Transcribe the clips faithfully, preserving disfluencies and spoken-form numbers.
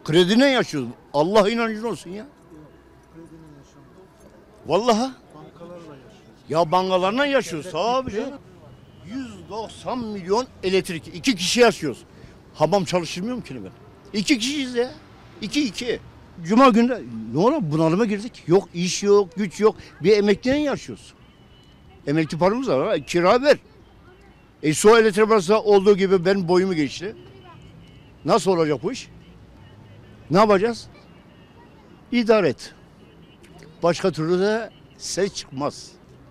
Kredine yaşıyoruz. Allah inancın olsun ya. Vallahi. Ya bankalarla yaşıyoruz abi canım. yüz doksan milyon elektrik. İki kişi yaşıyoruz. Hamam çalıştırmıyorum ki ben. İki kişiyiz ya. İki iki. Cuma günü ne olur bunalıma girdik. Yok iş yok, güç yok. Bir emekliyle yaşıyoruz. Emekli paramız var. Ha, kira ver. E su elektrik parası olduğu gibi benim boyumu geçti. Nasıl olacak bu iş? Ne yapacağız? İdare et. Başka türlü de ses çıkmaz.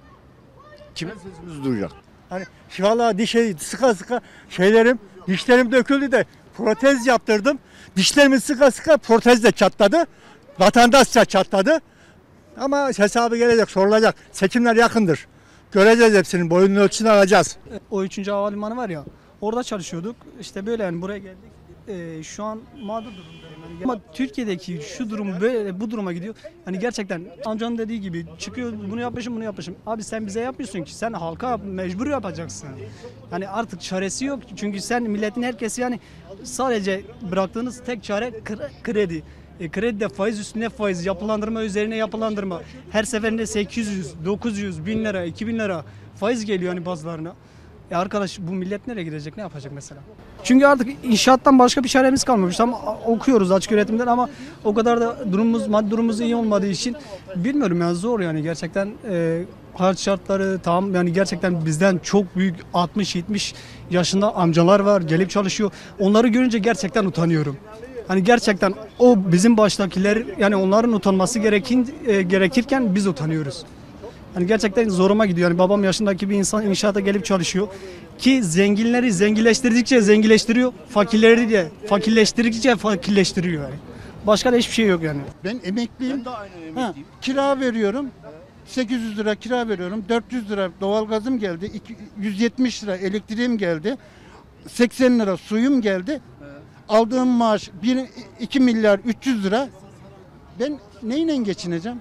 Kimin sesimiz duyacak? Hani vallahi dişe sıka sıka şeylerim, dişlerim döküldü de protez yaptırdım. Dişlerimi sıka sıka protez de çatladı. Vatandaşça çatladı. Ama hesabı gelecek, sorulacak. Seçimler yakındır. Göreceğiz hepsinin, boyunun ölçüsünü alacağız. O üçüncü havalimanı var ya, orada çalışıyorduk. İşte böyle yani buraya geldik. Ee, şu an mağdur durumdayım. Yani ama Türkiye'deki şu durum böyle bu duruma gidiyor. Hani gerçekten amcanın dediği gibi çıkıyor bunu yapmışım bunu yapmışım. Abi sen bize yapmıyorsun ki, sen halka mecbur yapacaksın. Yani artık çaresi yok. Çünkü sen milletin herkesi yani sadece bıraktığınız tek çare kredi. E, kredi de faiz üstüne faiz, yapılandırma üzerine yapılandırma. Her seferinde sekiz yüz, dokuz yüz, bin lira, iki bin lira faiz geliyor hani bazılarına. E arkadaş bu millet nereye gidecek, ne yapacak mesela? Çünkü artık inşaattan başka bir çaremiz kalmamış. Tam okuyoruz açık öğretimden ama o kadar da durumumuz, maddi durumumuz iyi olmadığı için bilmiyorum ya, zor yani gerçekten. E, hayat şartları tam yani gerçekten bizden çok büyük altmış yetmiş yaşında amcalar var, gelip çalışıyor. Onları görünce gerçekten utanıyorum. Hani gerçekten o bizim baştakiler yani onların utanması gerekin, e, gerekirken biz utanıyoruz. Hani gerçekten zoruma gidiyor. Yani babam yaşındaki bir insan inşaata gelip çalışıyor. Ki zenginleri zenginleştirdikçe zenginleştiriyor. Fakirleri de fakirleştirdikçe fakirleştiriyor yani. Başka da hiçbir şey yok yani. Ben emekliyim. Ben de aynı emekliyim. Ha, kira veriyorum. sekiz yüz lira kira veriyorum. dört yüz lira doğalgazım geldi. yüz yetmiş lira elektriğim geldi. seksen lira suyum geldi. Aldığım maaş iki milyar üç yüz lira. Ben neyle geçineceğim?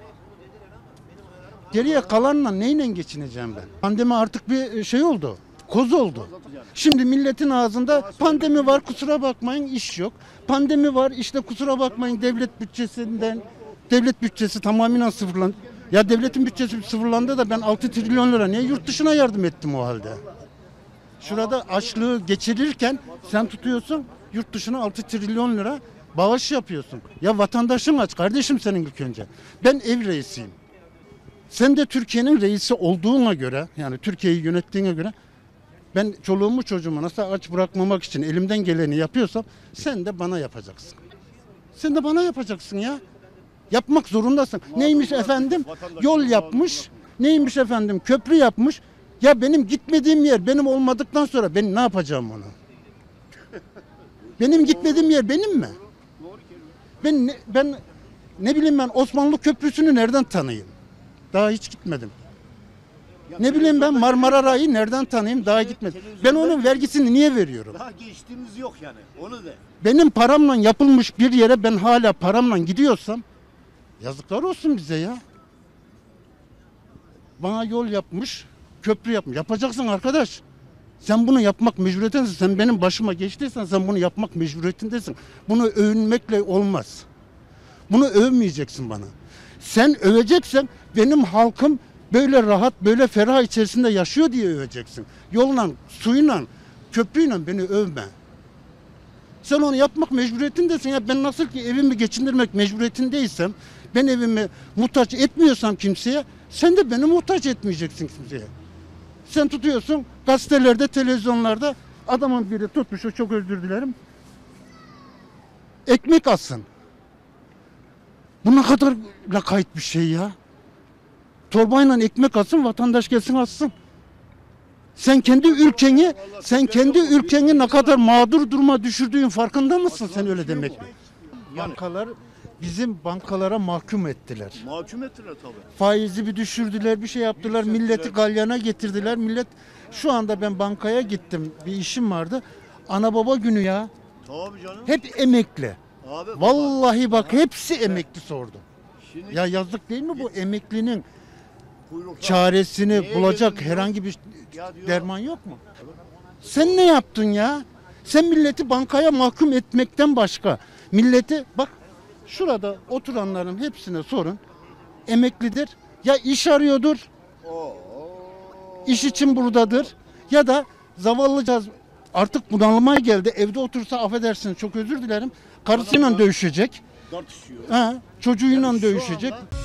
Geriye kalanla neyle geçineceğim ben? Pandemi artık bir şey oldu. Koz oldu. Şimdi milletin ağzında pandemi var kusura bakmayın iş yok. Pandemi var işte kusura bakmayın devlet bütçesinden devlet bütçesi tamamen sıfırlandı. Ya devletin bütçesi sıfırlandı da ben altı trilyon lira niye yurt dışına yardım ettim o halde? Şurada açlığı geçirirken sen tutuyorsun yurt dışına altı trilyon lira bağış yapıyorsun. Ya vatandaşın aç kardeşim senin ilk önce. Ben ev reisiyim. Sen de Türkiye'nin reisi olduğuna göre yani Türkiye'yi yönettiğine göre ben çoluğumu çocuğumu nasıl aç bırakmamak için elimden geleni yapıyorsam sen de bana yapacaksın. Sen de bana yapacaksın ya. Yapmak zorundasın. Neymiş efendim? Yol yapmış. Neymiş efendim? Köprü yapmış. Ya benim gitmediğim yer benim olmadıktan sonra ben ne yapacağım onu? Benim gitmediğim yer benim mi? Ben ne, ben ne bileyim ben Osmanlı Köprüsü'nü nereden tanıyayım? Daha hiç gitmedim. Ne bileyim ben Marmara Rayı nereden tanıyayım? Daha gitmedim. Ben onun vergisini niye veriyorum? Daha geçtiğimiz yok yani. Onu da. Benim paramla yapılmış bir yere ben hala paramla gidiyorsam yazıklar olsun bize ya. Bana yol yapmış, köprü yapmış. Yapacaksın arkadaş. Sen bunu yapmak mecburiyetindesin. Sen benim başıma geçtiysen sen bunu yapmak mecburiyetindesin. Bunu övünmekle olmaz. Bunu övmeyeceksin bana. Sen öveceksen benim halkım böyle rahat, böyle ferah içerisinde yaşıyor diye öveceksin. Yolla, suyla, köprüyle beni övme. Sen onu yapmak mecburiyetindesin. Ya ben nasıl ki evimi geçindirmek mecburiyetindeysem, ben evimi muhtaç etmiyorsam kimseye, sen de beni muhtaç etmeyeceksin kimseye. Sen tutuyorsun gazetelerde, televizyonlarda adamın biri tutmuş, çok özür dilerim. Ekmek alsın. Bu ne kadar lakayt bir şey ya. Torbayla ekmek alsın, vatandaş gelsin alsın. Sen kendi ülkeni, sen kendi ülkeni ne kadar mağdur duruma düşürdüğün farkında mısın sen öyle demek? Bankalar bizim bankalara mahkum ettiler. Mahkum ettiler tabii. Faizi bir düşürdüler, bir şey yaptılar, milleti galyana getirdiler. Millet şu anda ben bankaya gittim, bir işim vardı. Ana baba günü ya. Tabii canım. Hep emekli. Abi, vallahi bak hepsi emekli sordu. Şimdi Ya yazık değil mi bu emeklinin kuyruklar, çaresini neye bulacak geldim herhangi bir ya diyor, derman yok mu? Sen ne yaptın ya? Sen milleti bankaya mahkum etmekten başka Milleti bak şurada oturanların hepsine sorun. Emeklidir ya iş arıyordur. İş için buradadır ya da zavallıcaz artık bunalıma geldi. Evde otursa affedersiniz çok özür dilerim. Karısıyla dövüşecek. Tartışıyor. Ha, çocuğuyla Yani şu dövüşecek. anda